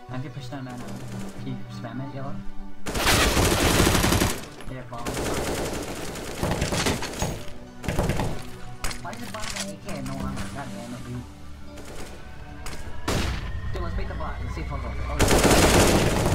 Have you pushed that man out? Can you spam it, yellow? Yeah, bomb. Why is it bomb an AK and no armor? God damn it, dude. Dude, let's beat the bot. Let's see if he'll go. Oh,